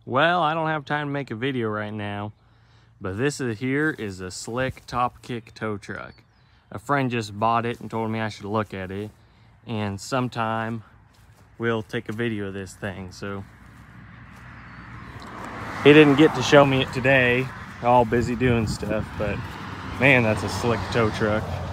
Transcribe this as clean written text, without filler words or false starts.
Well, I don't have time to make a video right now, but this here is a slick TOPKICK tow truck. A friend just bought it and told me I should look at it, and sometime we'll take a video of this thing. So he didn't get to show me it today, all busy doing stuff, but man, that's a slick tow truck.